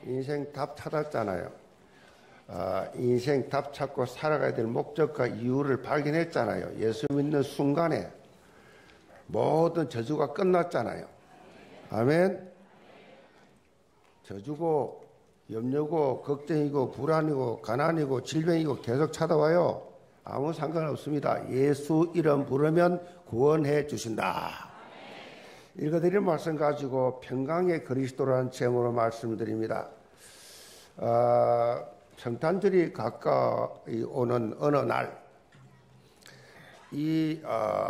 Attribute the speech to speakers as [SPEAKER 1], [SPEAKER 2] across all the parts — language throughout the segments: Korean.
[SPEAKER 1] 인생 답 찾았잖아요. 인생 답 찾고 살아가야 될 목적과 이유를 발견했잖아요. 예수 믿는 순간에 모든 저주가 끝났잖아요. 아멘. 저주고 염려고 걱정이고 불안이고 가난이고 질병이고 계속 찾아와요. 아무 상관없습니다. 예수 이름 부르면 구원해 주신다. 읽어드린 말씀 가지고 평강의 그리스도라는 제목으로 말씀드립니다. 성탄절이 가까이 오는 어느 날, 이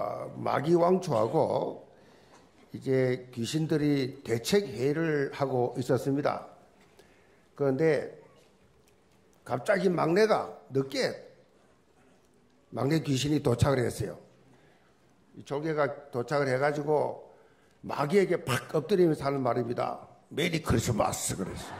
[SPEAKER 1] 마귀왕초하고 이제 귀신들이 대책회의를 하고 있었습니다. 그런데 갑자기 막내가 늦게 막내 귀신이 도착을 했어요. 조개가 도착을 해가지고 마귀에게 팍 엎드리면서 하는 말입니다. 메리 크리스마스 그랬어요.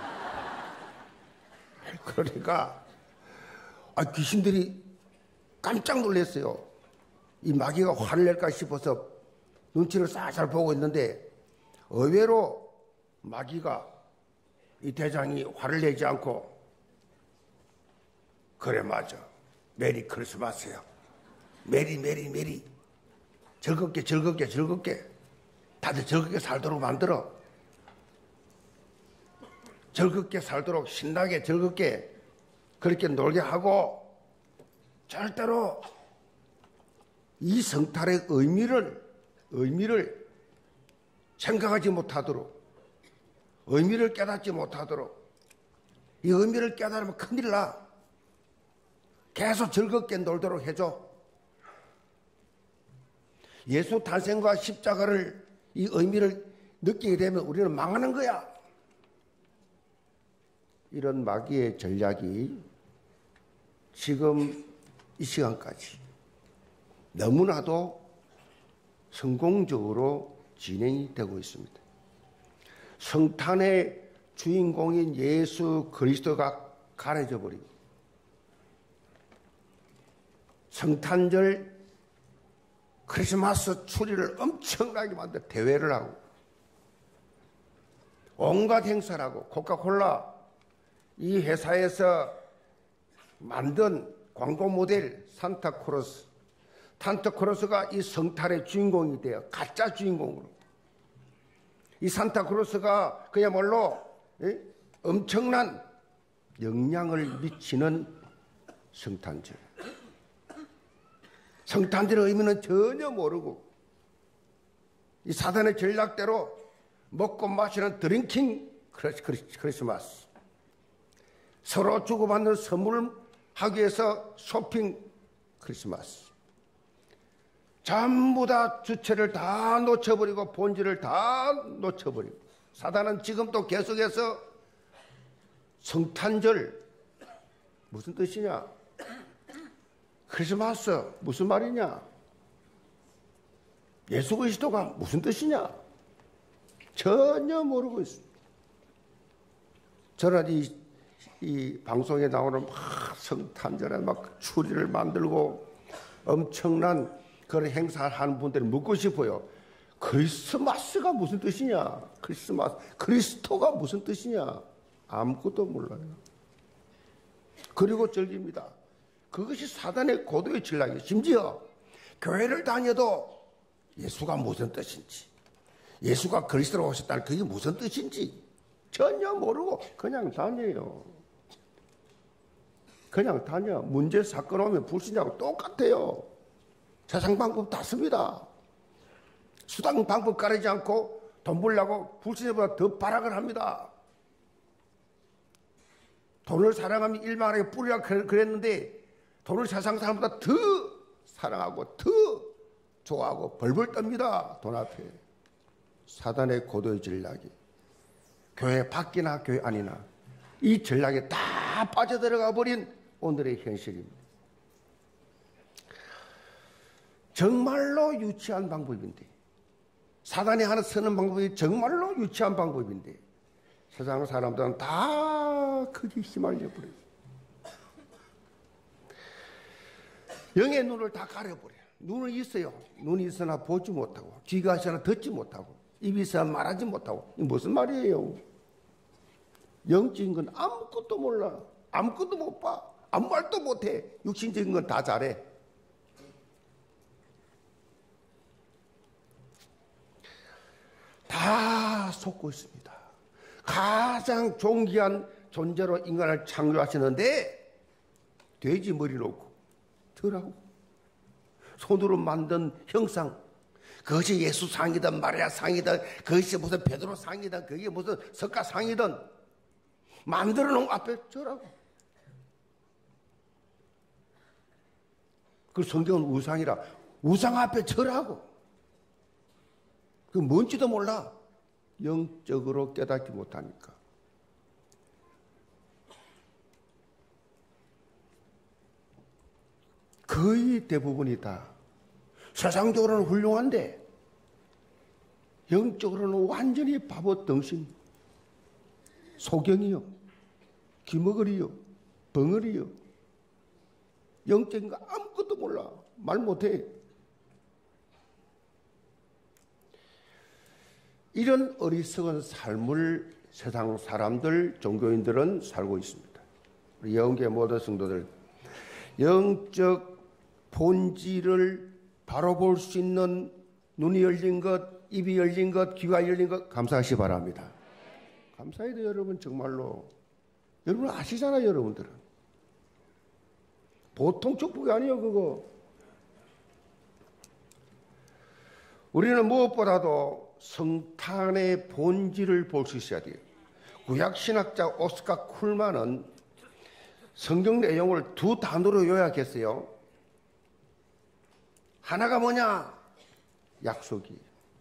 [SPEAKER 1] 그러니까 귀신들이 깜짝 놀랐어요. 이 마귀가 화를 낼까 싶어서 눈치를 싹싹 보고 있는데 의외로 마귀가 이 대장이 화를 내지 않고 그래 맞아. 메리 크리스마스야. 메리. 즐겁게. 다들 즐겁게 살도록 만들어. 즐겁게 살도록 신나게 즐겁게 그렇게 놀게 하고 절대로 이 성탄의 의미를 생각하지 못하도록 의미를 깨닫지 못하도록 이 의미를 깨달으면 큰일 나. 계속 즐겁게 놀도록 해줘. 예수 탄생과 십자가를 이 의미를 느끼게 되면 우리는 망하는 거야. 이런 마귀의 전략이 지금 이 시간까지 너무나도 성공적으로 진행이 되고 있습니다. 성탄의 주인공인 예수 그리스도가 가려져 버리고 성탄절 크리스마스 추리를 엄청나게 만들어 대회를 하고 온갖 행사를 하고 코카콜라 이 회사에서 만든 광고 모델 산타크로스가 이 성탄의 주인공이 돼요. 가짜 주인공으로. 이 산타크로스가 그야말로 엄청난 영향을 미치는 성탄절. 성탄절의 의미는 전혀 모르고 이 사단의 전략대로 먹고 마시는 드링킹 크리스마스. 서로 주고받는 선물을 하기 위해서 쇼핑 크리스마스. 전부 다 주체를 다 놓쳐버리고 본질을 다 놓쳐버리고 사단은 지금도 계속해서 성탄절 무슨 뜻이냐? 크리스마스 무슨 말이냐? 예수 그리스도가 무슨 뜻이냐? 전혀 모르고 있습니다. 저는 이 방송에 나오는 막 성탄절에 막 추리를 만들고 엄청난 그런 행사를 하는 분들이 묻고 싶어요. 크리스마스가 무슨 뜻이냐? 그리스도가 무슨 뜻이냐? 아무것도 몰라요. 그리고 즐깁니다. 그것이 사단의 고도의 전략이에요. 심지어 교회를 다녀도 예수가 무슨 뜻인지, 예수가 그리스도로 오셨다는 그게 무슨 뜻인지 전혀 모르고 그냥 다녀요. 그냥 다녀. 문제 사건 오면 불신자하고 똑같아요. 세상 방법 다 씁니다. 수단 방법 가리지 않고 돈 벌려고 불신자보다 더 발악을 합니다. 돈을 사랑하면 일만하게 뿌리라 그랬는데 돈을 세상 사람보다 더 사랑하고 더 좋아하고 벌벌 떱니다. 돈 앞에. 사단의 고도의 전략이 교회 밖이나 교회 안이나 이 전략에 다 빠져들어가 버린 오늘의 현실입니다. 정말로 유치한 방법인데 사단이 하나 쓰는 방법이 정말로 유치한 방법인데 세상 사람들은 다 거기에 휘말려 버려요. 영의 눈을 다 가려버려요. 눈은 있어요. 눈이 있으나 보지 못하고 귀가 있으나 듣지 못하고 입이 있으나 말하지 못하고 이게 무슨 말이에요? 영적인 건 아무것도 몰라. 아무것도 못 봐. 아무 말도 못해. 육신적인 건 다 잘해. 다 속고 있습니다. 가장 존귀한 존재로 인간을 창조하시는데 돼지 머리 놓고 덜하고 손으로 만든 형상, 그것이 예수 상이든 마리아 상이든 그것이 무슨 베드로 상이든 그게 무슨 석가 상이든 만들어 놓은 앞에 절하고. 그 성경은 우상이라 우상 앞에 절하고. 그 뭔지도 몰라. 영적으로 깨닫지 못하니까. 거의 대부분이 다 세상적으로는 훌륭한데 영적으로는 완전히 바보 덩신, 소경이요, 기머거리요, 벙어리요. 영적인 거 아무것도 몰라. 말 못해. 이런 어리석은 삶을 세상 사람들, 종교인들은 살고 있습니다. 우리 영계 모든 성도들, 영적 본질을 바로 볼 수 있는 눈이 열린 것, 입이 열린 것, 귀가 열린 것 감사하시 바랍니다. 감사해야 돼요, 여러분. 정말로. 여러분 아시잖아요, 여러분들은. 보통 축복이 아니에요, 그거. 우리는 무엇보다도 성탄의 본질을 볼 수 있어야 돼요. 구약신학자 오스카 쿨만은 성경 내용을 두 단어로 요약했어요. 하나가 뭐냐? 약속이.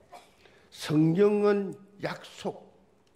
[SPEAKER 1] 성경은 약속.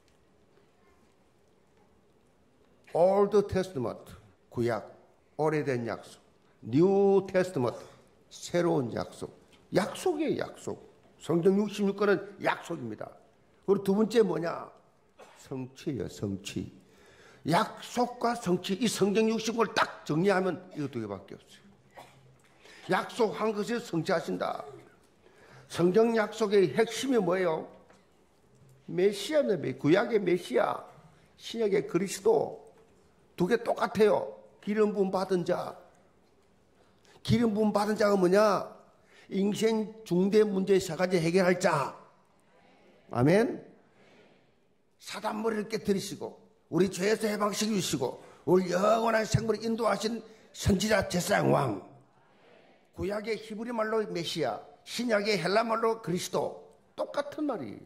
[SPEAKER 1] Old Testament, 구약, 오래된 약속. New Testament, 새로운 약속. 약속이에요, 약속. 성경 66권은 약속입니다. 그리고 두 번째 뭐냐? 성취예요, 성취. 약속과 성취, 이 성경 60권을 딱 정리하면 이거 두 개밖에 없어요. 약속한 것을 성취하신다. 성경 약속의 핵심이 뭐예요? 메시아입니다. 구약의 메시아, 신약의 그리스도. 두 개 똑같아요. 기름 부음 받은 자. 기름 부음 받은 자가 뭐냐? 인생 중대 문제 세 가지 해결할 자. 아멘. 사단 머리를 깨뜨리시고 우리 죄에서 해방시켜 주시고 우리 영원한 생물을 인도하신 선지자 제사장 왕. 구약의 히브리 말로 메시아, 신약의 헬라 말로 그리스도. 똑같은 말이에요.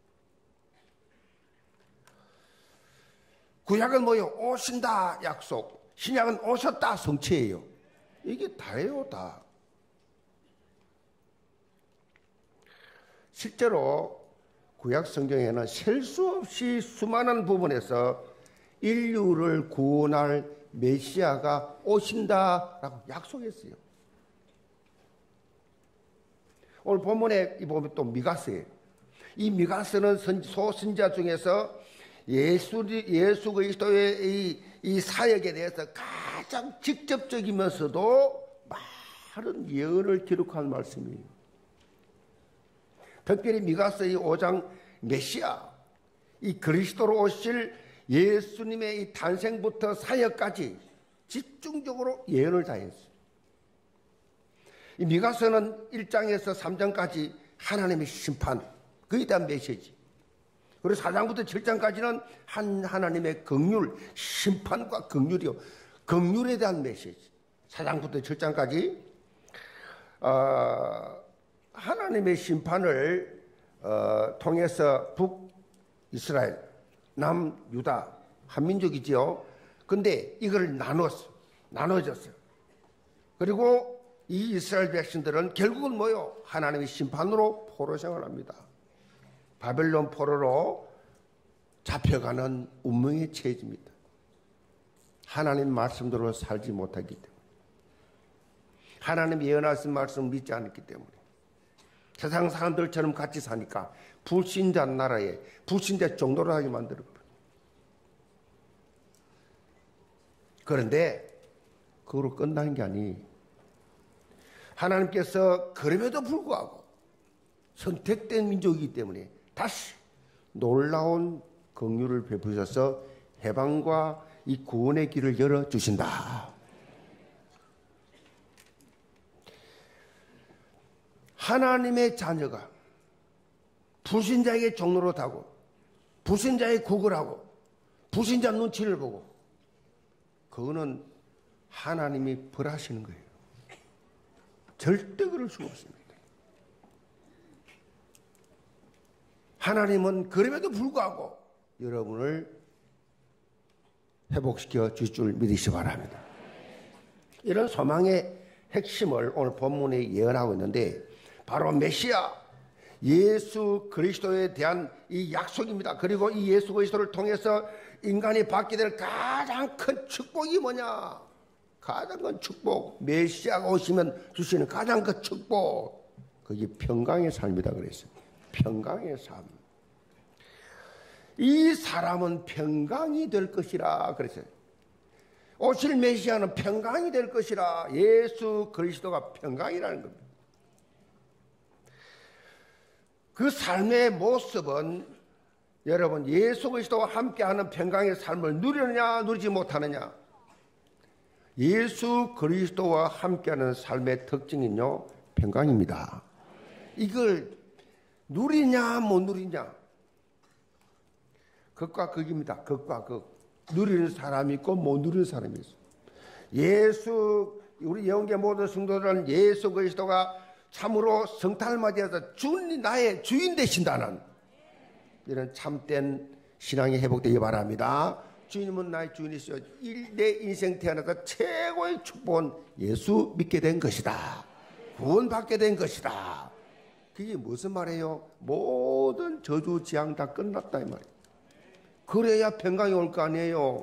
[SPEAKER 1] 구약은 뭐예요? 오신다 약속. 신약은 오셨다 성취예요. 이게 다예요, 다. 실제로 구약 성경에는 셀 수 없이 수많은 부분에서 인류를 구원할 메시아가 오신다라고 약속했어요. 오늘 본문에 보면 또 미가서예요. 이 미가서는 소선자 중에서 예수 그리스도의 이 사역에 대해서 가장 직접적이면서도 많은 예언을 기록한 말씀이에요. 특별히 미가서의 5장 메시아, 이 그리스도로 오실 예수님의 이 탄생부터 사역까지 집중적으로 예언을 다했어요. 이 미가서는 1장에서 3장까지 하나님의 심판, 그에 대한 메시지. 그리고 4장부터 7장까지는 하나님의 긍휼, 심판과 긍휼이요. 긍휼에 대한 메시지. 4장부터 7장까지 하나님의 심판을 통해서 북이스라엘, 남유다, 한민족이지요. 근데 이걸 나눠졌어요. 그리고 이 이스라엘 백성들은 결국은 뭐요? 하나님의 심판으로 포로 생활합니다. 바벨론 포로로 잡혀가는 운명의 처해집니다. 하나님 말씀대로 살지 못하기 때문에. 하나님 예언하신 말씀을 믿지 않았기 때문에. 세상 사람들처럼 같이 사니까 불신자 나라에 불신자 정도로 하게 만들어버려요. 그런데 그거로 끝나는 게 아니. 하나님께서 그럼에도 불구하고 선택된 민족이기 때문에 다시 놀라운 긍휼을 베푸셔서 해방과 이 구원의 길을 열어주신다. 하나님의 자녀가 불신자에게 종로로 타고 불신자의 구걸하고 불신자 눈치를 보고 그거는 하나님이 벌하시는 거예요. 절대 그럴 수가 없습니다. 하나님은 그럼에도 불구하고 여러분을 회복시켜 주실 줄 믿으시기 바랍니다. 이런 소망의 핵심을 오늘 본문에 예언하고 있는데 바로 메시아 예수 그리스도에 대한 이 약속입니다. 그리고 이 예수 그리스도를 통해서 인간이 받게 될 가장 큰 축복이 뭐냐? 가장 큰 축복, 메시아가 오시면 주시는 가장 큰 축복, 그게 평강의 삶이다 그랬어요. 평강의 삶. 이 사람은 평강이 될 것이라 그랬어요. 오실 메시아는 평강이 될 것이라. 예수 그리스도가 평강이라는 겁니다. 그 삶의 모습은 여러분 예수 그리스도와 함께하는 평강의 삶을 누리느냐 누리지 못하느냐. 예수 그리스도와 함께하는 삶의 특징은요 평강입니다. 이걸 누리냐 못 누리냐 극과 극입니다. 극과 극. 누리는 사람이 있고 못 누리는 사람이 있어요. 우리 영계 모든 성도들은 예수 그리스도가 참으로 성탄을 맞이해서 주님 나의 주인 되신다는 이런 참된 신앙이 회복되기 바랍니다. 주님은 나의 주인이시오. 내 인생 태어나서 최고의 축복은 예수 믿게 된 것이다. 구원받게 된 것이다. 그게 무슨 말이에요? 모든 저주 지향 다 끝났다 이 말이에요. 그래야 평강이 올 거 아니에요.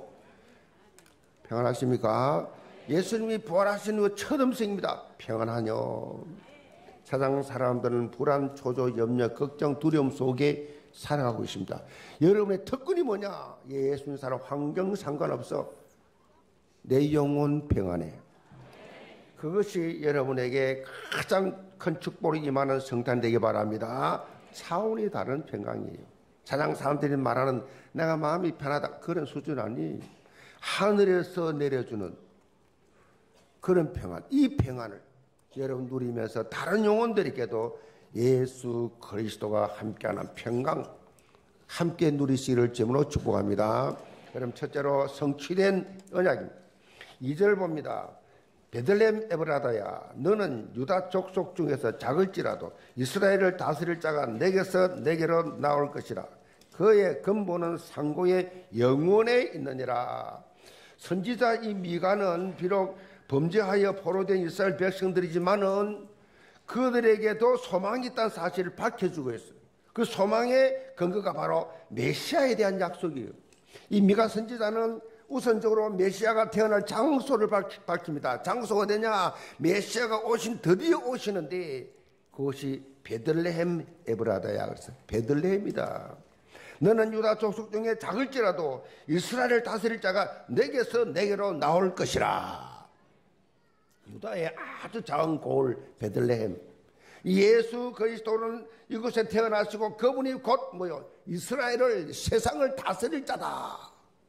[SPEAKER 1] 평안하십니까? 예수님이 부활하신 후 첫 음성입니다. 평안하뇨. 세상 사람들은 불안, 초조, 염려, 걱정, 두려움 속에 살아가고 있습니다. 여러분의 특권이 뭐냐? 예수님 사람 환경 상관없어. 내 영혼 평안해. 그것이 여러분에게 가장 큰 축복이 임하는 성탄 되기 바랍니다. 차원이 다른 평강이에요. 세상 사람들이 말하는 내가 마음이 편하다 그런 수준 아니. 하늘에서 내려주는 그런 평안. 이 평안을 여러분 누리면서 다른 영혼들에게도 예수 그리스도가 함께하는 평강 함께 누리시기를 주님으로 축복합니다. 그럼 첫째로 성취된 언약입니다. 2절 봅니다. 베들레헴 에브라다야 너는 유다 족속 중에서 작을지라도 이스라엘을 다스릴 자가 내게서 내게로 나올 것이라. 그의 근본은 상고의 영원에 있느니라. 선지자 이 미가는 비록 범죄하여 포로된 이스라엘 백성들이지만은 그들에게도 소망이 있다는 사실을 밝혀주고 있어요. 그 소망의 근거가 바로 메시아에 대한 약속이에요. 이 미가 선지자는 우선적으로 메시아가 태어날 장소를 밝힙니다. 장소가 어디냐? 메시아가 드디어 오시는데 그것이 베들레헴 에브라다야. 그래서 베들레헴이다. 너는 유다 족속 중에 작을지라도 이스라엘을 다스릴 자가 내게서 내게로 나올 것이라. 유다의 아주 작은 고을 베들레헴. 예수 그리스도는 이곳에 태어나시고 그분이 곧 뭐요? 이스라엘을 세상을 다스릴 자다.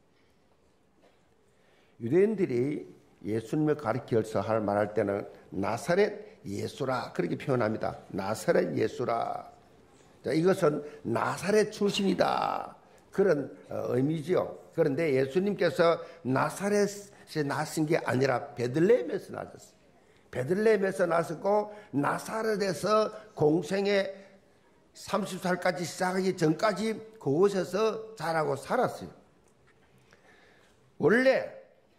[SPEAKER 1] 유대인들이 예수님을 가리켜서 말할 때는 나사렛 예수라 그렇게 표현합니다. 나사렛 예수라. 자, 이것은 나사렛 출신이다 그런 의미지요. 그런데 예수님께서 나사렛에 나신 게 아니라 베들레헴에서 나셨어요. 베들레헴에서 나셨고 나사렛에서 공생의 30살까지 시작하기 전까지 그곳에서 자라고 살았어요. 원래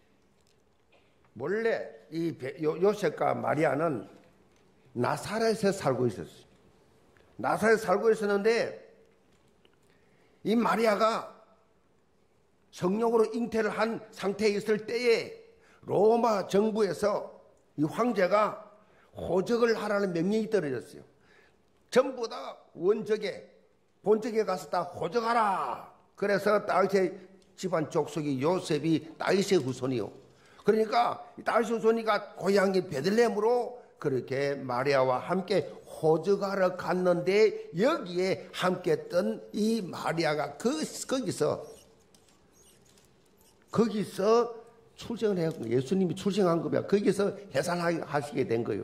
[SPEAKER 1] 이 요셉과 마리아는 나사렛에 살고 있었어요. 나사렛에 살고 있었는데 이 마리아가 성령으로 잉태를 한 상태에 있을 때에 로마 정부에서 이 황제가 호적을 하라는 명령이 떨어졌어요. 전부 다 본적에 가서 다 호적하라. 그래서 다윗의 집안 족속이 요셉이 다윗의 후손이요. 그러니까 다윗의 후손이가 고향이 베들레헴으로 그렇게 마리아와 함께 호적하러 갔는데 여기에 함께 했던 이 마리아가 거기서 거기서 출생을 해서 예수님이 출생한 겁니다. 거기서 해산하시게 된 거예요.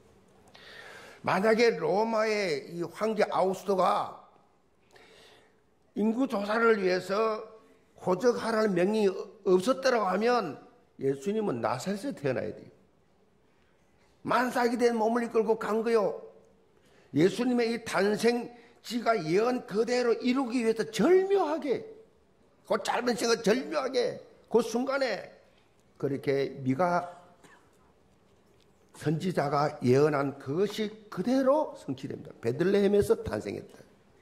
[SPEAKER 1] 만약에 로마의 이 황제 아우구스토가 인구 조사를 위해서 호적하라는 명령이 없었다고 하면 예수님은 나사렛에서 태어나야 돼요. 만삭이 된 몸을 이끌고 간 거요. 예수님의 이 탄생지가 예언 그대로 이루기 위해서 절묘하게, 그 짧은 시간 절묘하게 그 순간에 그렇게 미가 선지자가 예언한 그것이 그대로 성취됩니다. 베들레헴에서 탄생했다.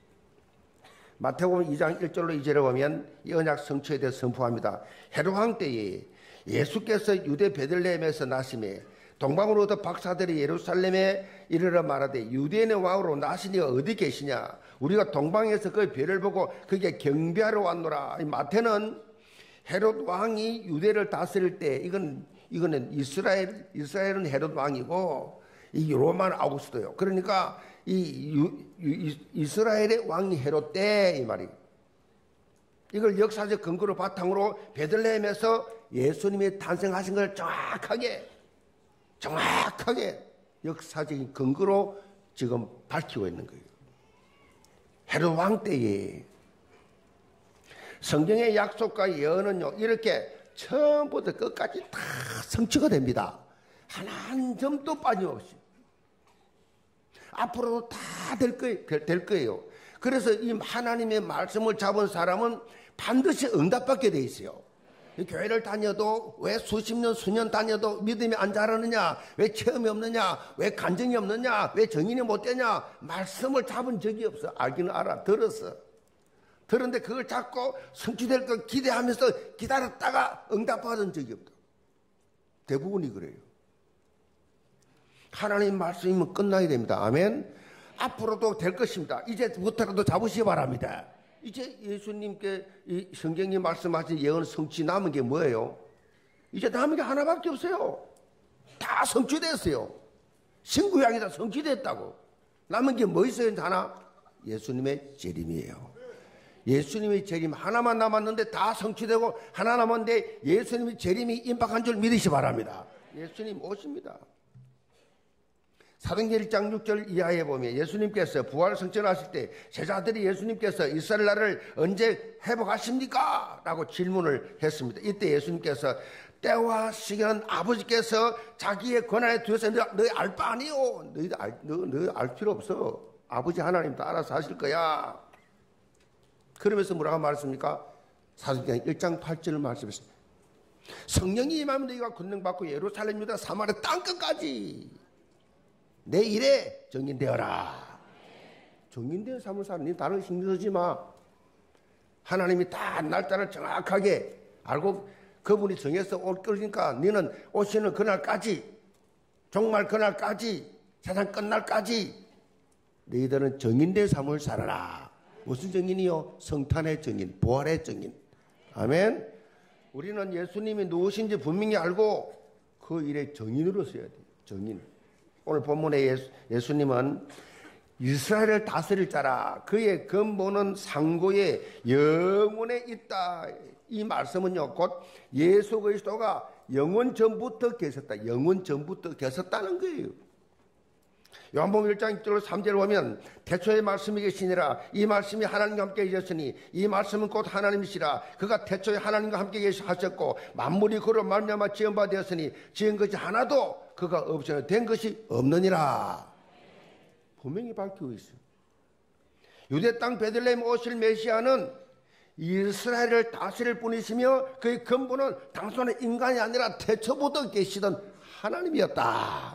[SPEAKER 1] 마태복음 2장 1절로 2절에 보면 이 언약 성취에 대해 선포합니다. 헤롯 왕 때에 예수께서 유대 베들레헴에서 나심에 동방으로부터 박사들이 예루살렘에 이르러 말하되 유대인의 왕으로 나시니 어디 계시냐? 우리가 동방에서 그 별을 보고 그게 경배하러 왔노라. 마태는 헤롯 왕이 유대를 다스릴 때 이거는 이스라엘은 헤롯 왕이고 이 로마는 아우구스토요. 그러니까 이스라엘의 왕이 헤롯 때 이 말이. 이걸 역사적 근거로 바탕으로 베들레헴에서 예수님이 탄생하신 걸 정확하게 역사적인 근거로 지금 밝히고 있는 거예요. 헤롯 왕 때에 성경의 약속과 예언은요, 이렇게 처음부터 끝까지 다 성취가 됩니다. 하나 한 점도 빠짐없이. 앞으로도 다 될 거예요. 그래서 이 하나님의 말씀을 잡은 사람은 반드시 응답받게 돼 있어요. 교회를 다녀도 왜 수십 년, 수년 다녀도 믿음이 안 자라느냐? 왜 체험이 없느냐? 왜 간증이 없느냐? 왜 정인이 못 되냐? 말씀을 잡은 적이 없어. 알기는 알아. 들었어. 그런데 그걸 잡고 성취될 걸 기대하면서 기다렸다가 응답받은 적이 없다. 대부분이 그래요. 하나님 말씀이면 끝나야 됩니다. 아멘. 앞으로도 될 것입니다. 이제부터라도 잡으시기 바랍니다. 이제 예수님께 이 성경이 말씀하신 예언 성취 남은 게 뭐예요? 이제 남은 게 하나밖에 없어요. 다 성취됐어요. 신구약이 다 성취됐다고. 남은 게 뭐 있어요? 하나? 예수님의 재림이에요. 예수님의 재림 하나만 남았는데 다 성취되고 하나 남았는데 예수님의 재림이 임박한 줄 믿으시 바랍니다. 예수님 오십니다. 사도행전 1장 6절 이하에 보면 예수님께서 부활 성천하실 때 제자들이 예수님께서 이스라엘 나라를 언제 회복하십니까? 라고 질문을 했습니다. 이때 예수님께서 때와 시기는 아버지께서 자기의 권한에 두어서 너희 알 바 아니요. 너희 알 필요 없어. 아버지 하나님도 알아서 하실 거야. 그러면서 뭐라고 말했습니까? 사도행전 1장 8절을 말씀했습니다. 성령이 임하면 너희가 권능받고 예루살렘 유다 사마리아 땅끝까지 내 일에 정인되어라. 정인된 삶을 사는 니 다른 신경 쓰지 마. 하나님이 다 날짜를 정확하게 알고 그분이 정해서 올 거니까 너는 오시는 그날까지, 정말 그날까지, 세상 끝날까지 너희들은 정인된 삶을 살아라. 무슨 정인이요? 성탄의 정인, 부활의 정인. 아멘. 우리는 예수님이 누구신지 분명히 알고 그 일에 정인으로 서야 돼요. 정인. 오늘 본문의 예수님은 이스라엘을 다스릴 자라. 그의 근본은 상고의 영원에 있다. 이 말씀은요, 곧 예수 그리스도가 영원 전부터 계셨다. 영원 전부터 계셨다는 거예요. 요한복음 1장 1절 3절을 보면 태초에 말씀이 계시니라. 이 말씀이 하나님과 함께 계셨으니 이 말씀은 곧 하나님이시라. 그가 태초에 하나님과 함께 하셨고 만물이 그로 말미암아 지은 바 되었으니 지은 것이 하나도 그가 없어서 된 것이 없느니라. 분명히 밝히고 있어요. 유대 땅 베들레헴 오실 메시아는 이스라엘을 다스릴 분이시며 그의 근본은 단순한 인간이 아니라 태초부터 계시던 하나님이었다.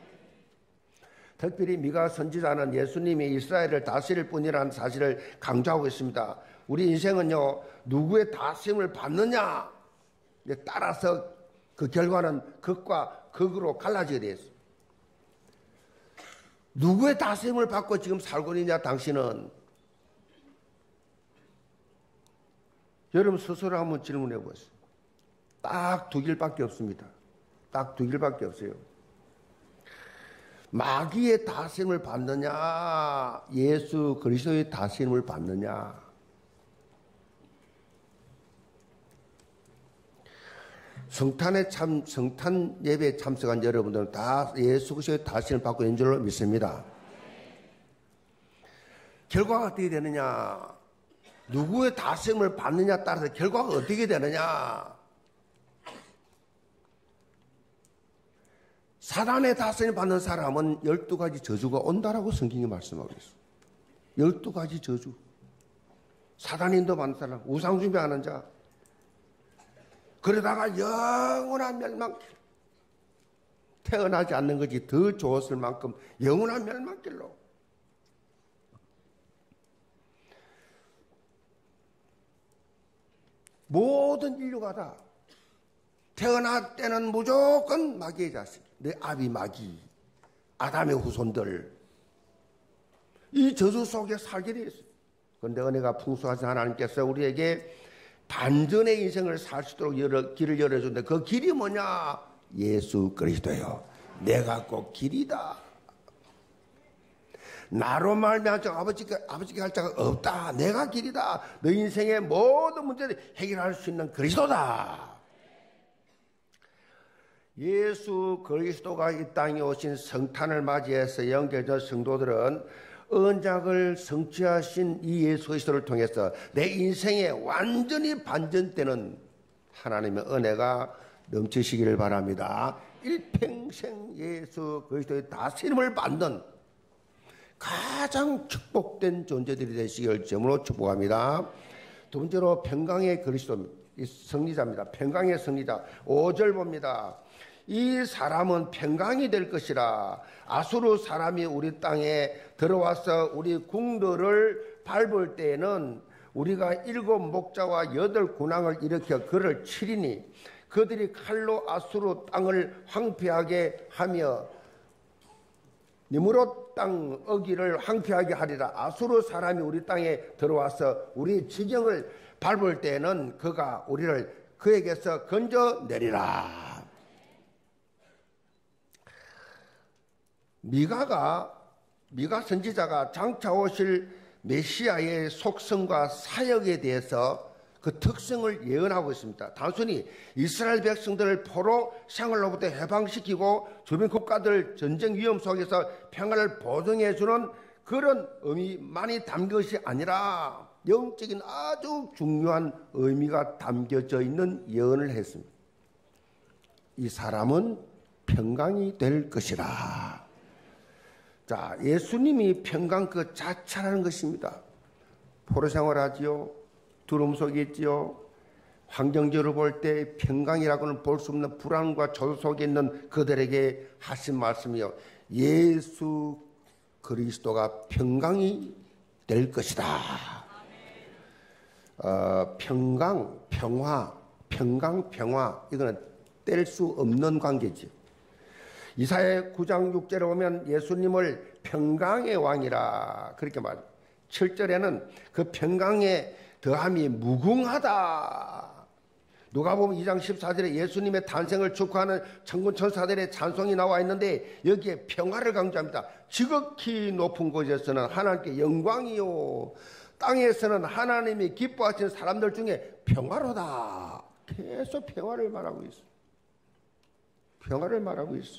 [SPEAKER 1] 특별히 미가 선지자는 예수님이 이스라엘을 다스릴 분이라는 사실을 강조하고 있습니다. 우리 인생은요, 누구의 다스림을 받느냐 따라서 그 결과는 극과 극으로 갈라지게 되어 있습니다. 누구의 다스림을 받고 지금 살고 있냐 당신은? 여러분 스스로 한번 질문해 보세요. 딱 두 길밖에 없습니다. 딱 두 길밖에 없어요. 마귀의 다스림을 받느냐, 예수 그리스도의 다스림을 받느냐. 성탄 예배에 참석한 여러분들은 다 예수 그리스도의 다신을 받고 있는 줄로 믿습니다. 결과가 어떻게 되느냐? 누구의 다스림을 받느냐에 따라서 결과가 어떻게 되느냐? 사단의 다스림을 받는 사람은 12가지 저주가 온다라고 성경이 말씀하고 있어요. 12가지 저주. 사단의 인도 받는 사람, 우상 숭배하는 자. 그러다가 영원한 멸망. 태어나지 않는 것이 더 좋았을 만큼 영원한 멸망길로. 모든 인류가 다 태어날 때는 무조건 마귀의 자식, 내 아비 마귀, 아담의 후손들, 이 저주 속에 살게 되어 있어요. 그런데 은혜가 풍성하신 하나님께서 우리에게 반전의 인생을 살 수 있도록 길을 열어준다. 그 길이 뭐냐? 예수 그리스도요. 내가 꼭 길이다. 나로 말미암아 아버지께 할 자가 없다. 내가 길이다. 너 인생의 모든 문제를 해결할 수 있는 그리스도다. 예수 그리스도가 이 땅에 오신 성탄을 맞이해서 연결된 성도들은 언약을 성취하신 이 예수 그리스도를 통해서 내 인생에 완전히 반전되는 하나님의 은혜가 넘치시기를 바랍니다. 일평생 예수 그리스도의 다스림을 받는 가장 축복된 존재들이 되시길 점으로 축복합니다. 두 번째로 평강의 그리스도 승리자입니다. 평강의 승리자. 5절 봅니다. 이 사람은 평강이 될 것이라. 아수르 사람이 우리 땅에 들어와서 우리 궁들을 밟을 때에는 우리가 7 목자와 8 군왕을 일으켜 그를 치리니 그들이 칼로 아수르 땅을 황폐하게 하며 니므롯 땅 어기를 황폐하게 하리라. 아수르 사람이 우리 땅에 들어와서 우리 지경을 밟을 때에는 그가 우리를 그에게서 건져내리라. 미가 선지자가 장차 오실 메시아의 속성과 사역에 대해서 그 특성을 예언하고 있습니다. 단순히 이스라엘 백성들을 포로 생활로부터 해방시키고 주변 국가들 전쟁 위험 속에서 평화를 보증해주는 그런 의미만이 담긴 것이 아니라 영적인 아주 중요한 의미가 담겨져 있는 예언을 했습니다. 이 사람은 평강이 될 것이라. 자, 예수님이 평강 그 자체라는 것입니다. 포로 생활하지요. 두려움 속에 있지요. 환경적으로 볼 때 평강이라고는 볼 수 없는 불안과 저주 속에 있는 그들에게 하신 말씀이요. 예수 그리스도가 평강이 될 것이다. 평강, 평화 이거는 뗄 수 없는 관계지. 이사야 9장 6절에 보면 예수님을 평강의 왕이라 그렇게 말합니다. 7절에는 그 평강의 더함이 무궁하다. 누가복음 2장 14절에 예수님의 탄생을 축하하는 천군 천사들의 찬송이 나와 있는데 여기에 평화를 강조합니다. 지극히 높은 곳에서는 하나님께 영광이요 땅에서는 하나님이 기뻐하시는 사람들 중에 평화로다. 계속 평화를 말하고 있어. 평화를 말하고 있어.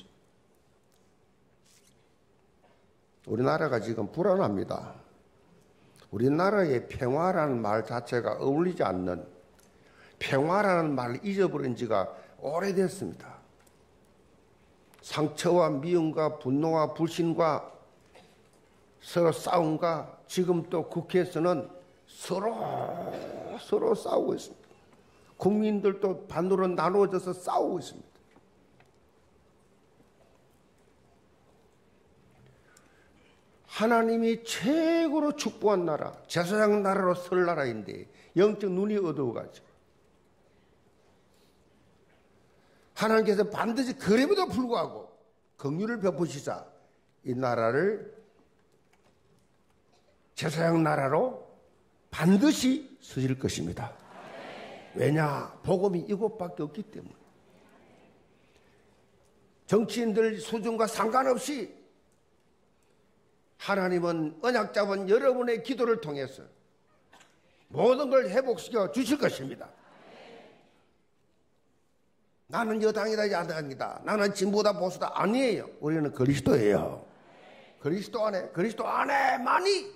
[SPEAKER 1] 우리나라가 지금 불안합니다. 우리나라의 평화라는 말 자체가 어울리지 않는, 평화라는 말을 잊어버린 지가 오래됐습니다. 상처와 미움과 분노와 불신과 서로 싸움과 지금 또 국회에서는 서로 싸우고 있습니다. 국민들도 반으로 나누어져서 싸우고 있습니다. 하나님이 최고로 축복한 나라, 제사장 나라로 설 나라인데 영적 눈이 어두워가지고 하나님께서 반드시 그럼에도 불구하고 긍휼을 베푸시사 이 나라를 제사장 나라로 반드시 쓰실 것입니다. 왜냐? 복음이 이곳밖에 없기 때문에. 정치인들 수준과 상관없이 하나님은 언약 잡은 여러분의 기도를 통해서 모든 걸 회복시켜 주실 것입니다. 나는 여당이다 야당이다, 나는 진보다 보수다, 아니에요. 우리는 그리스도예요. 그리스도 안에만이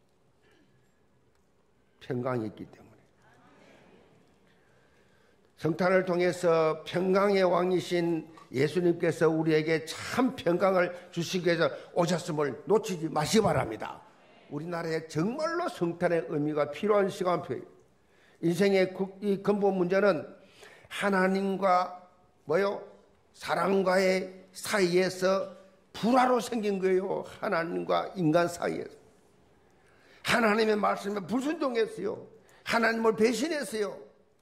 [SPEAKER 1] 평강이 있기 때문에. 성탄을 통해서 평강의 왕이신 예수님께서 우리에게 참 평강을 주시기 위해서 오셨음을 놓치지 마시기 바랍니다. 우리나라에 정말로 성탄의 의미가 필요한 시간표예요. 인생의 이 근본 문제는 하나님과 사랑과의 사이에서 불화로 생긴 거예요. 하나님과 인간 사이에서. 하나님의 말씀에 불순종했어요. 하나님을 배신했어요.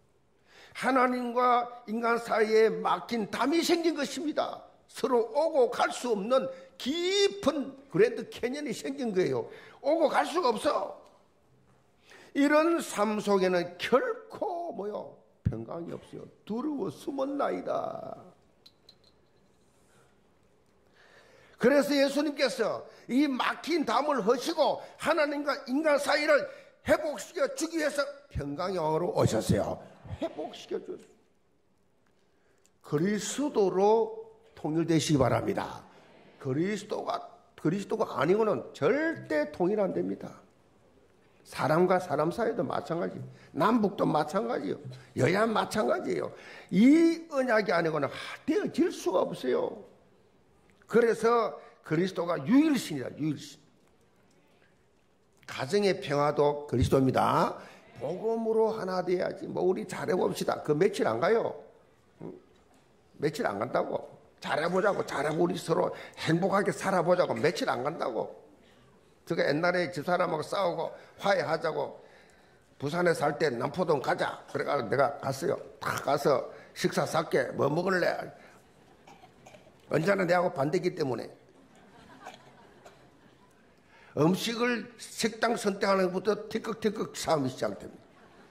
[SPEAKER 1] 하나님과 인간 사이에 막힌 담이 생긴 것입니다. 서로 오고 갈 수 없는 깊은 그랜드 캐년이 생긴 거예요. 오고 갈 수가 없어. 이런 삶 속에는 결코 평강이 없어요. 두려워 숨었나이다. 그래서 예수님께서 이 막힌 담을 허시고 하나님과 인간 사이를 회복시켜 주기 위해서 평강의 왕으로 오셨어요. 회복시켜 줬어요. 그리스도로 통일되시기 바랍니다. 그리스도가 아니고는 절대 통일 안 됩니다. 사람과 사람 사이도 마찬가지예요. 남북도 마찬가지예요. 여야 마찬가지예요. 이 언약이 아니고는 되어질 수가 없어요. 그래서 그리스도가 유일신이다. 유일신. 가정의 평화도 그리스도입니다. 복음으로 하나 돼야지. 우리 잘해봅시다. 그 며칠 안 가요. 며칠 안 간다고. 잘해보자고. 잘하고 우리 서로 행복하게 살아보자고. 며칠 안 간다고. 제가 옛날에 집사람하고 싸우고 화해하자고 부산에 살 때 남포동 가자. 그래가지고 내가 갔어요. 다 가서 식사 샀게. 뭐 먹을래? 언제나 내하고 반대기 때문에 음식을 식당 선택하는 것부터 티끌티끌 싸움이 시작됩니다.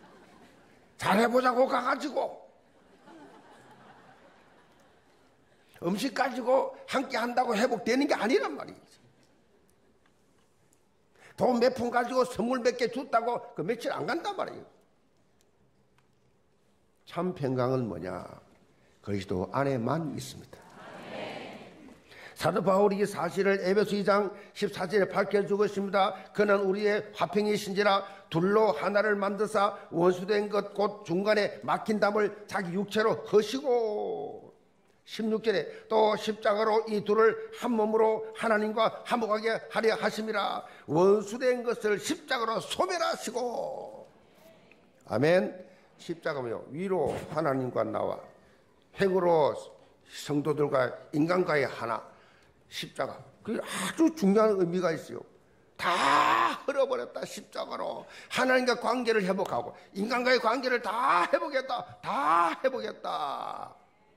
[SPEAKER 1] 잘해보자고 가가지고 음식 가지고 함께 한다고 회복되는 게 아니란 말이죠. 돈 몇 푼 가지고 선물 몇 개 줬다고 그 며칠 안 간단 말이에요. 참 평강은 뭐냐? 그리스도 안에만 있습니다. 사도 바울이 이 사실을 에베소 2장 14절에 밝혀주고 있습니다. 그는 우리의 화평이신지라 둘로 하나를 만드사 원수된 것 곧 중간에 막힌 담을 자기 육체로 허시고 16절에 또 십자가로 이 둘을 한 몸으로 하나님과 화목하게 하려 하심이라. 원수된 것을 십자가로 소멸하시고. 아멘. 십자가며 위로 하나님과 나와 행으로 성도들과 인간과의 하나. 십자가. 그게 아주 중요한 의미가 있어요. 다 흘어버렸다. 십자가로 하나님과 관계를 회복하고 인간과의 관계를 다 회복했다. 다 회복했다.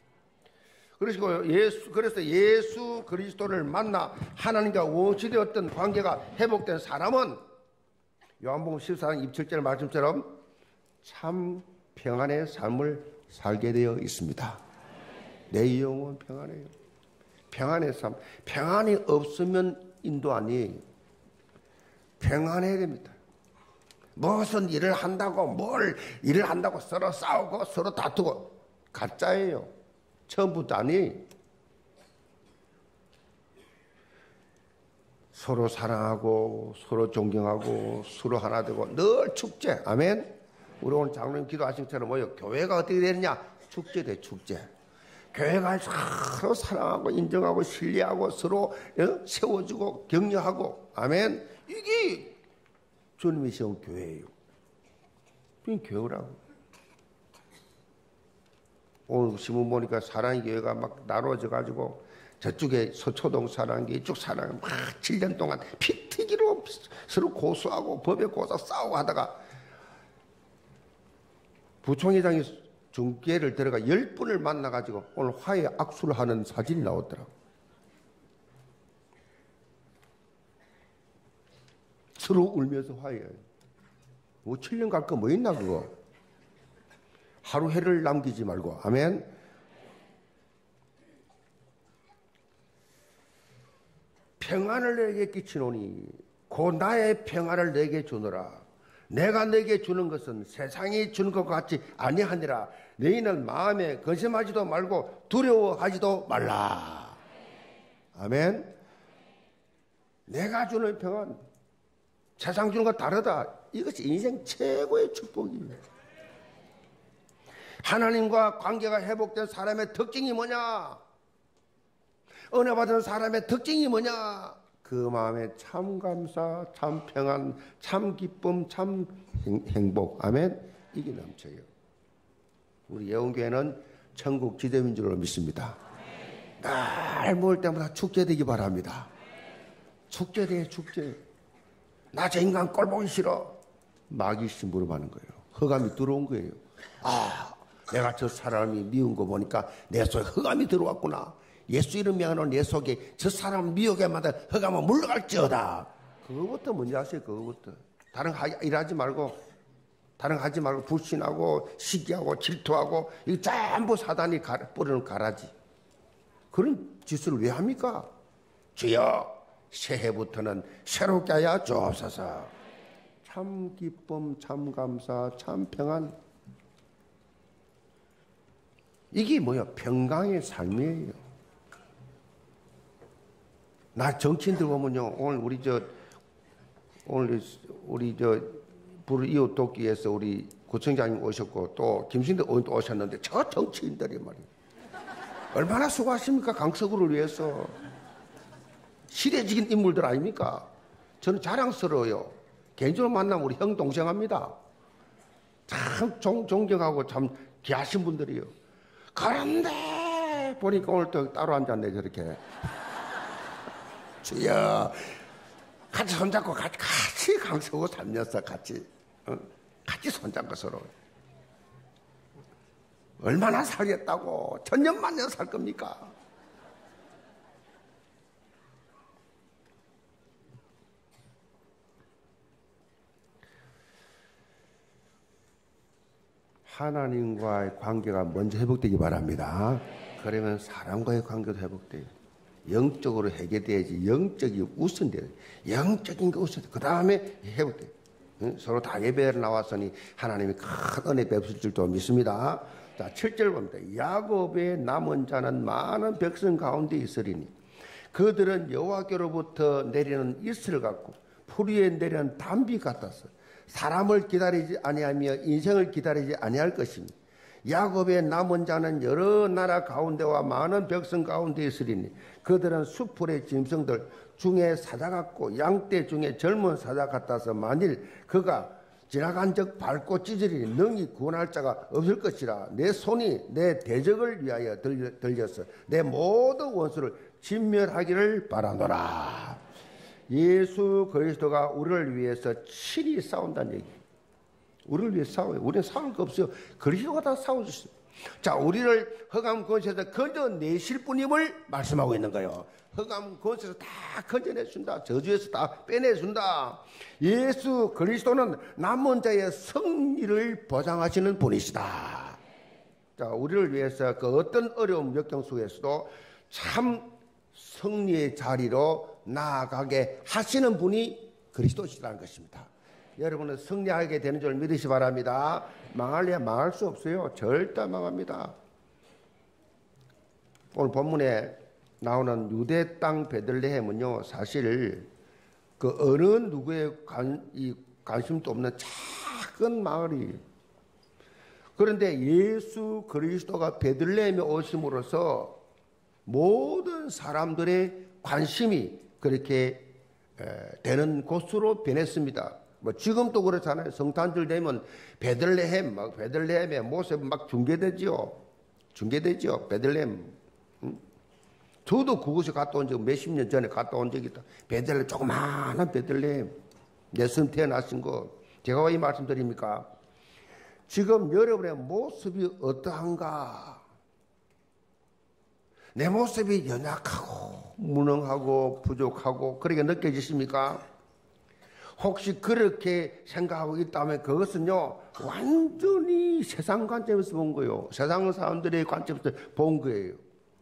[SPEAKER 1] 그래서 예수 그리스도를 만나 하나님과 원시되었던 관계가 회복된 사람은 요한복음 14장 27절 말씀처럼 참 평안의 삶을 살게 되어 있습니다. 내 영혼 평안해요. 평안의 삶. 평안이 없으면 인도 아니에요. 평안해야 됩니다. 무슨 일을 한다고 서로 싸우고 서로 다투고 가짜예요. 처음부터 아니에요. 서로 사랑하고 서로 존경하고 서로 하나 되고 늘 축제. 아멘. 우리 오늘 장로님 기도하신 것처럼 교회가 어떻게 되느냐? 축제 돼. 축제. 교회가 서로 사랑하고 인정하고 신뢰하고 서로 세워주고 격려하고. 아멘. 이게 주님이 세운 교회예요. 이게 교회라고. 오늘 신문 보니까 사랑의 교회가 막 나눠져 가지고 저쪽에 서초동 사랑교 이쪽 사랑교 막 7년 동안 피 튀기로 서로 고소하고 법에 고소 싸우고 하다가 부총회장이 중계를 들어가 10분을 만나가지고 오늘 화해 악수를 하는 사진이 나오더라고. 서로 울면서 화해해요. 7년 갈 거 뭐 있나 그거. 하루 해를 남기지 말고. 아멘. 평안을 내게 끼치노니 곧 나의 평안을 내게 주노라. 내가 너에게 주는 것은 세상이 주는 것 같지 아니하니라. 너희는 마음에 근심하지도 말고 두려워하지도 말라. 아멘. 내가 주는 평안, 세상 주는 것 다르다. 이것이 인생 최고의 축복입니다. 하나님과 관계가 회복된 사람의 특징이 뭐냐? 은혜 받은 사람의 특징이 뭐냐? 그 마음에 참 감사, 참 평안, 참 기쁨, 참 행복. 아멘. 이게 넘쳐요. 우리 예원교회는 천국 지대민 줄로 믿습니다. 날 모을 때마다 축제되기 바랍니다. 축제돼, 축제. 나 저 인간 꼴 보기 싫어. 마귀 심부름하는 거예요. 흑암이 들어온 거예요. 아, 내가 저 사람이 미운 거 보니까 내 속에 흑암이 들어왔구나. 예수 이름 명하는 내 속에 저 사람 미혹에 마다 흑암은 물러갈지어다. 그거부터 뭔지 아세요? 그거부터. 다른 일하지 말고, 다른 거 하지 말고 불신하고 시기하고 질투하고 이거 전부 사단이 뿌리는 가라지. 그런 짓을 왜 합니까? 주여, 새해부터는 새롭게 하여 주옵소서. 참 기쁨, 참 감사, 참 평안. 이게 뭐야? 평강의 삶이에요. 나 정치인들 보면요, 오늘 우리 불 이웃 돕기에서 우리 구청장님 오셨고 또 김신대 의원도 오셨는데 저 정치인들이 말이에요. 얼마나 수고하십니까? 강서구를 위해서. 시대적인 인물들 아닙니까? 저는 자랑스러워요. 개인적으로 만나면 우리 형 동생합니다. 참 존경하고 참 귀하신 분들이요. 그런데 보니까 오늘 또 따로 앉았네 저렇게. 주여, 같이 손잡고 같이 강서구 살면서 같이 손잡고 서로. 얼마나 살겠다고? 천년만년 살 겁니까? 하나님과의 관계가 먼저 회복되기 바랍니다. 그러면 사람과의 관계도 회복돼요. 영적으로 해결돼야지. 영적이 우선돼요. 영적인 게 우선. 그 다음에 회복돼요. 서로 다 예배를 나왔으니 하나님이 큰 은혜 베푸실 줄도 믿습니다. 자, 7절 봅니다. 야곱의 남은 자는 많은 백성 가운데 있으리니 그들은 여호와께로부터 내리는 이슬 같고 풀 위에 내리는 담비 같아서 사람을 기다리지 아니하며 인생을 기다리지 아니할 것입니다. 야곱의 남은 자는 여러 나라 가운데와 많은 백성 가운데 있으리니 그들은 수풀의 짐승들 중에 사자 같고 양떼 중에 젊은 사자 같아서 만일 그가 지나간 적 밟고 찢으리니 능히 구원할 자가 없을 것이라. 내 손이 내 대적을 위하여 들려서 내 모든 원수를 진멸하기를 바라노라. 예수 그리스도가 우리를 위해서 친히 싸운다는 얘기예요. 우리를 위해 싸워요. 우리는 싸울 거 없어요. 그리스도가 다 싸워주세요. 자, 우리를 흑암 권세에서 건져내실 분임을 말씀하고 있는 거예요. 흑암 권세에서 다 건져내준다. 저주에서 다 빼내준다. 예수 그리스도는 남은 자의 승리를 보장하시는 분이시다. 자, 우리를 위해서 그 어떤 어려움 역경 속에서도 참 승리의 자리로 나아가게 하시는 분이 그리스도시라는 것입니다. 여러분은 승리하게 되는 줄 믿으시 바랍니다. 망할래야 망할 수 없어요. 절대 망합니다. 오늘 본문에 나오는 유대 땅 베들레헴은요, 사실 그 어느 누구의 관심도 없는 작은 마을이에요. 그런데 예수 그리스도가 베들레헴에 오심으로써 모든 사람들의 관심이 그렇게 되는 곳으로 변했습니다. 뭐 지금도 그렇잖아요. 성탄절 되면 베들레헴의 모습 막 중계되죠. 베들레헴. 저도 그곳에 갔다 온 적 몇십 년 전에 갔다 온 적이 있다. 베들레헴, 조그마한 베들레헴. 예수님 태어나신 거. 제가 왜 이 말씀 드립니까? 지금 여러분의 모습이 어떠한가? 내 모습이 연약하고 무능하고 부족하고 그렇게 느껴지십니까? 혹시 그렇게 생각하고 있다면 그것은요, 완전히 세상 관점에서 본 거예요. 세상 사람들의 관점에서 본 거예요.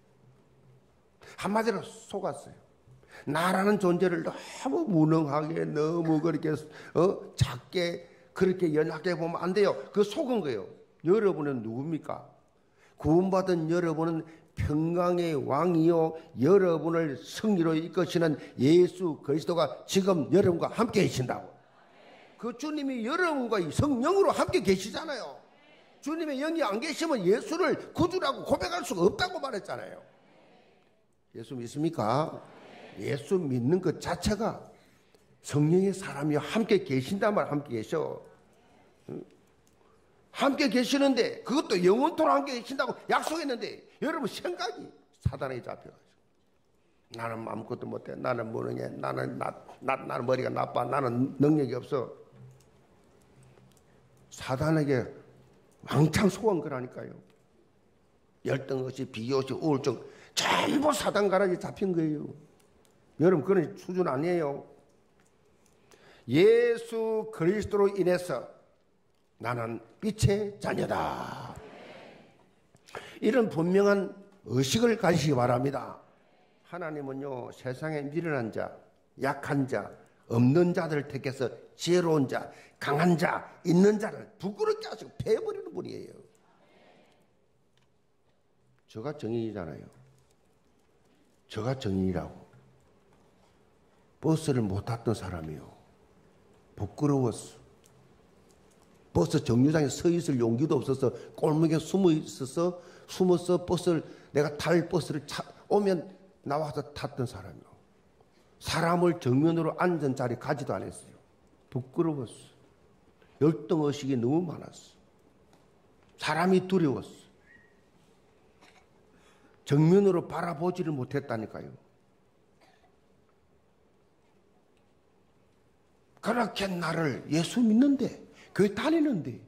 [SPEAKER 1] 한마디로 속았어요. 나라는 존재를 너무 무능하게, 너무 그렇게 작게 그렇게 연약해 보면 안 돼요. 그 속은 거예요. 여러분은 누굽니까? 구원받은 여러분은 평강의 왕이요 여러분을 승리로 이끄시는 예수 그리스도가 지금 여러분과 함께 계신다고. 그 주님이 여러분과 성령으로 함께 계시잖아요. 주님의 영이 안 계시면 예수를 구주라고 고백할 수가 없다고 말했잖아요. 예수 믿습니까? 예수 믿는 것 자체가 성령의 사람이 함께 계신단 말, 함께 계셔. 함께 계시는데 그것도 영원토록 함께 계신다고 약속했는데 여러분 생각이 사단에게 잡혀가지고 나는 아무것도 못해, 나는 모르냐, 나는 머리가 나빠, 나는 능력이 없어. 사단에게 왕창 속은 거라니까요. 열등없이, 비교없이, 우울증 전부 사단 가락에 잡힌 거예요. 여러분 그런 수준 아니에요. 예수 그리스도로 인해서 나는 빛의 자녀다. 이런 분명한 의식을 가지시기 바랍니다. 하나님은요 세상에 미련한 자, 약한 자, 없는 자들을 택해서 지혜로운 자, 강한 자, 있는 자를 부끄럽게 하시고 패버리는 분이에요. 저가 정인이잖아요. 저가 정인이라고. 버스를 못 탔던 사람이요. 부끄러웠어. 버스 정류장에 서 있을 용기도 없어서 골목에 숨어서 버스를 내가 탈 버스를 오면 나와서 탔던 사람이요. 사람을 정면으로 앉은 자리 가지도 않았어요. 부끄러웠어. 열등의식이 너무 많았어. 사람이 두려웠어. 정면으로 바라보지를 못했다니까요. 그렇게 나를 예수 믿는데 교회 다니는데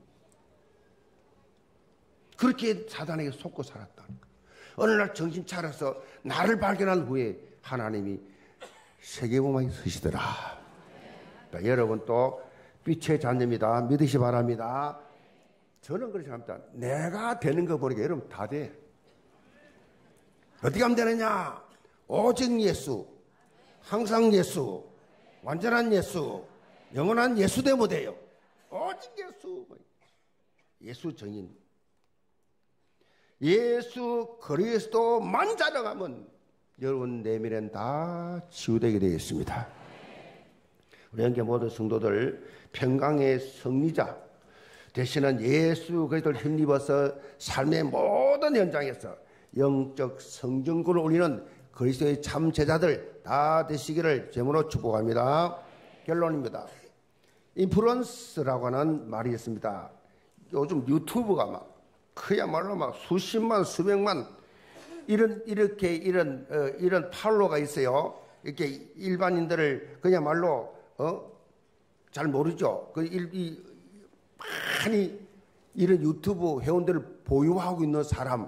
[SPEAKER 1] 그렇게 사단에게 속고 살았다니까. 어느 날 정신 차려서 나를 발견한 후에 하나님이 세계복음에 서시더라. 그러니까 여러분 또 빛의 자녀입니다. 믿으시 바랍니다. 저는 그렇게 생각합니다. 내가 되는 거 보니까 여러분 다 돼. 어떻게 하면 되느냐? 오직 예수, 항상 예수, 완전한 예수, 영원한 예수 되면 돼요. 오직 예수. 예수 정인. 예수 그리스도만 자랑하면 여러분 내면엔 다 치유되게 되겠습니다. 우리 형제 모든 성도들 평강의 승리자 되시는 예수 그리스도를 힘입어서 삶의 모든 현장에서 영적 성전군을 올리는 그리스도의 참 제자들 다 되시기를 제물로 축복합니다. 결론입니다. 인플루언스라고 하는 말이 있습니다. 요즘 유튜브가 막 그야말로 막 수십만 수백만 이런 팔로워가 있어요. 이렇게 일반인들을 그야말로 잘 모르죠. 많이 이런 유튜브 회원들을 보유하고 있는 사람.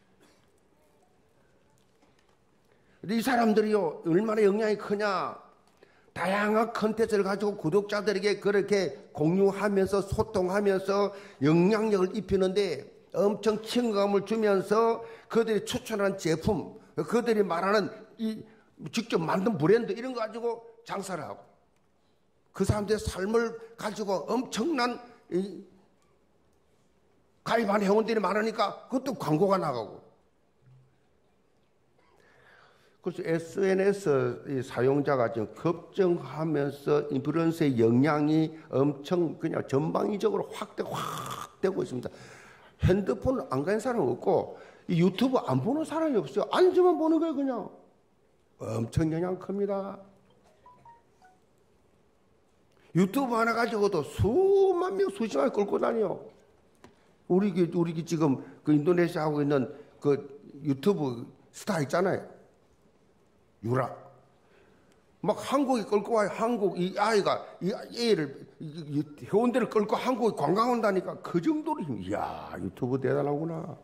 [SPEAKER 1] 이 사람들이요 얼마나 영향이 크냐. 다양한 컨텐츠를 가지고 구독자들에게 그렇게 공유하면서 소통하면서 영향력을 입히는데 엄청 친근감을 주면서 그들이 추천한 제품, 그들이 말하는 직접 만든 브랜드 이런 거 가지고 장사를 하고 그 사람들의 삶을 가지고 엄청난 가입한 회원들이 많으니까 그것도 광고가 나가고. 그래서 SNS 사용자가 지금 급증하면서 인플루언서의 영향이 엄청 그냥 전방위적으로 확 되고 있습니다. 핸드폰 안 가는 사람은 없고 유튜브 안 보는 사람이 없어요. 앉으면 보는 거예요 그냥. 엄청 영향 큽니다. 유튜브 하나 가지고도 수만 명 수십만 명 끌고 다녀. 우리 지금 그 인도네시아 하고 있는 그 유튜브 스타 있잖아요. 유라. 막 한국에 끌고 와요. 한국 이 아이가 이 애를 회원들을 끌고 한국에 관광 온다니까 그 정도로 이야 유튜브 대단하구나.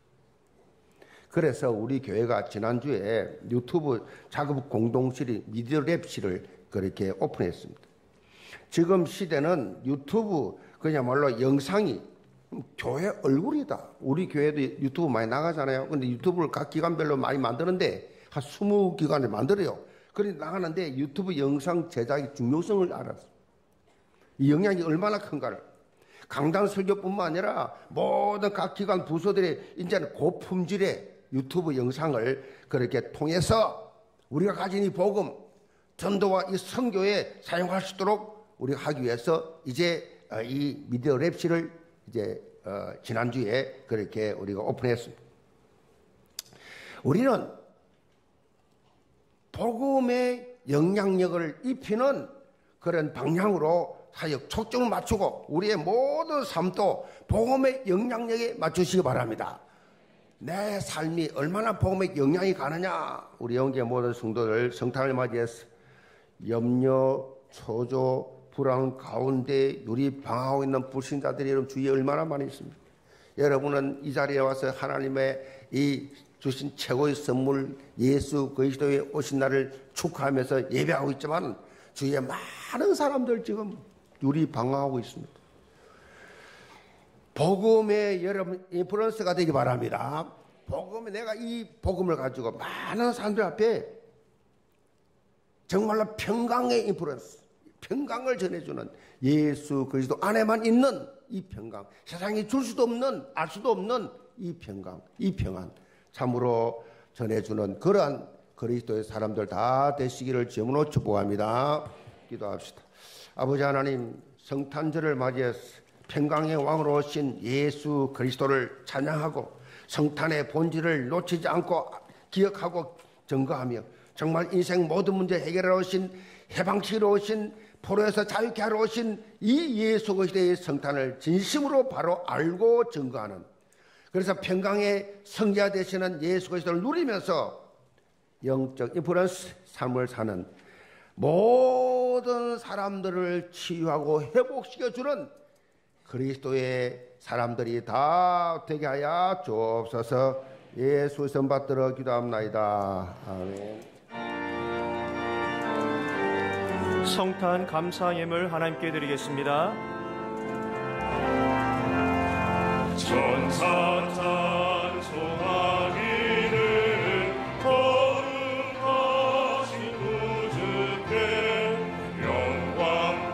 [SPEAKER 1] 그래서 우리 교회가 지난주에 유튜브 작업 공동실이 미디어 랩실을 그렇게 오픈했습니다. 지금 시대는 유튜브 그야말로 영상이 교회 얼굴이다. 우리 교회도 유튜브 많이 나가잖아요. 근데 유튜브를 각 기관별로 많이 만드는데 한 20기관을 만들어요. 그래 나가는데 유튜브 영상 제작의 중요성을 알았어. 이 영향이 얼마나 큰가를. 강단 설교뿐만 아니라 모든 각 기관 부서들의 이제는 고품질의 유튜브 영상을 그렇게 통해서 우리가 가진 이 복음, 전도와 이 선교에 사용할 수 있도록 우리가 하기 위해서 이제 이 미디어 랩실을 이제 지난주에 그렇게 우리가 오픈했습니다. 우리는 복음의 영향력을 입히는 그런 방향으로 사역 초점을 맞추고 우리의 모든 삶도 복음의 영향력에 맞추시기 바랍니다. 내 삶이 얼마나 복음에 영향이 가느냐. 우리 영계 모든 성도들 성탄을 맞이해서 염려, 초조, 불안 가운데 유리 방황하고 있는 불신자들이 여러분 주위에 얼마나 많이 있습니다. 여러분은 이 자리에 와서 하나님의 이 주신 최고의 선물 예수 그리스도의 오신 날을 축하하면서 예배하고 있지만 주위에 많은 사람들 지금 유리 방황하고 있습니다. 복음의 여러분 인플루언서가 되기 바랍니다. 복음에 내가 이 복음을 가지고 많은 사람들 앞에 정말로 평강의 인플루언서, 평강을 전해주는 예수 그리스도 안에만 있는 이 평강, 세상이 줄 수도 없는, 알 수도 없는 이 평강, 이 평안 참으로 전해주는 그러한 그리스도의 사람들 다 되시기를 주님으로 축복합니다. 기도합시다. 아버지 하나님, 성탄절을 맞이해서 평강의 왕으로 오신 예수 그리스도를 찬양하고 성탄의 본질을 놓치지 않고 기억하고 증거하며 정말 인생 모든 문제 해결하러 오신, 해방시키러 오신, 포로에서 자유케 하러 오신 이 예수 그리스도의 성탄을 진심으로 바로 알고 증거하는, 그래서 평강의 성자 되시는 예수 그리스도를 누리면서 영적 인플루언스 삶을 사는 모든 사람들을 치유하고 회복시켜주는 그리스도의 사람들이 다 되게 하여 주옵소서. 예수 선 받들어 기도합나이다. 아멘.
[SPEAKER 2] 성탄 감사 예물 하나님께 드리겠습니다.
[SPEAKER 3] 전사 찬송하기를 거룩하신 구주께 영광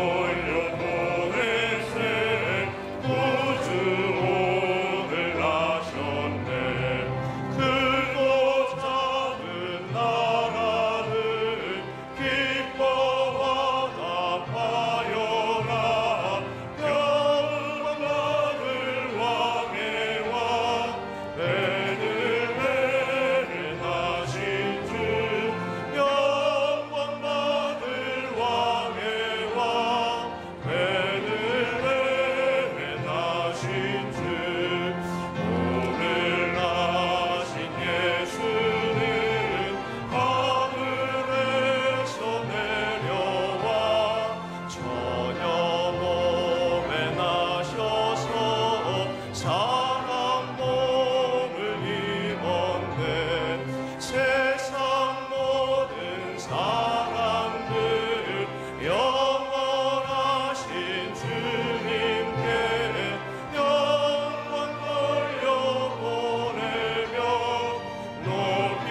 [SPEAKER 3] 돌려보내세. 구주 오늘 나셨네. 크고 작은 나라를 기뻐하다 파여라. 영광을 왕의 왕 베들레헴 하신 주. 영광 받을 왕의 왕 베들레헴 하신 주. 오늘 나신 예수는 하늘에서 내려와 천여 몸에 나셔서 사람 몸을 입었네. 세상 모든 사람들 영원하신 주님께 영광 돌려보내며 높이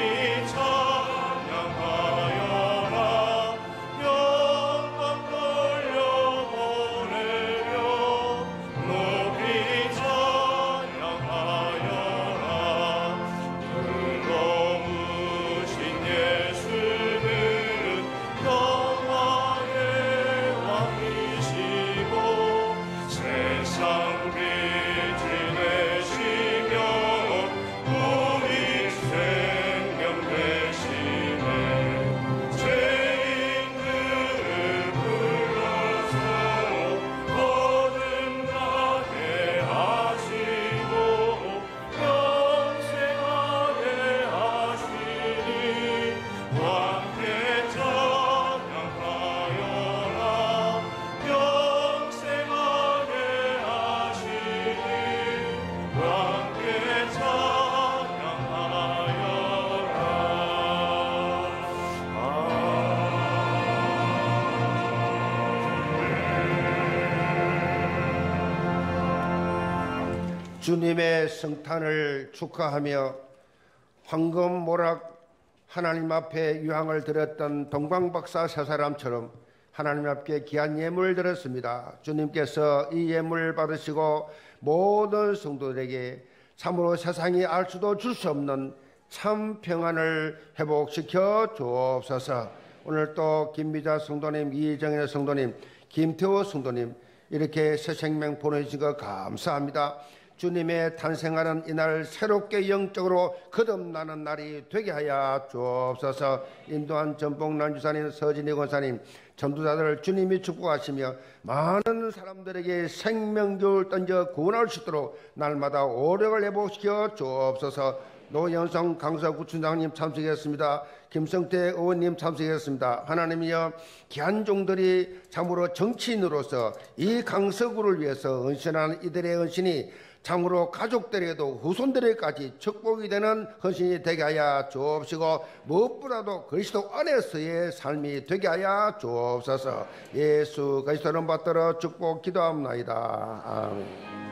[SPEAKER 3] 찬양하여라. 영광 돌려보내며 높이 찬양하여라. 부러우신 예수는 영광의 왕이시고 세상 빛이 되시며 우리 생명 되시네. 죄인들을 불러서 거듭나게 하시고 영생하게 하시니 왕께 찬양하여라. 영생하게 하시니 왕께 찬양하여라.
[SPEAKER 1] 주님의 성탄을 축하하며 황금 모락 하나님 앞에 유향을 드렸던 동방박사 세 사람처럼 하나님 앞에 귀한 예물 드렸습니다. 주님께서 이 예물 받으시고 모든 성도들에게 참으로 세상이 알 수도 줄 수 없는 참 평안을 회복시켜 주옵소서. 오늘 또 김미자 성도님, 이정현 성도님, 김태호 성도님 이렇게 새 생명 보내주신 것 감사합니다. 주님의 탄생하는 이날 새롭게 영적으로 거듭나는 날이 되게 하여 주옵소서. 인도한 전복난 주사님, 서진희 권사님, 전도자들을 주님이 축복하시며 많은 사람들에게 생명교를 던져 구원할 수 있도록 날마다 오력을 회복시켜 주옵소서. 노영성 강서구청장님 참석했습니다. 김성태 의원님 참석했습니다. 하나님이여, 귀한 종들이 참으로 정치인으로서 이 강서구를 위해서 헌신하는 이들의 헌신이 참으로 가족들에게도 후손들에게까지 축복이 되는 헌신이 되게 하여 주옵시고 무엇보다도 그리스도 안에서의 삶이 되게 하여 주옵소서. 예수 그리스도를 받들어 축복 기도합니다. 아멘.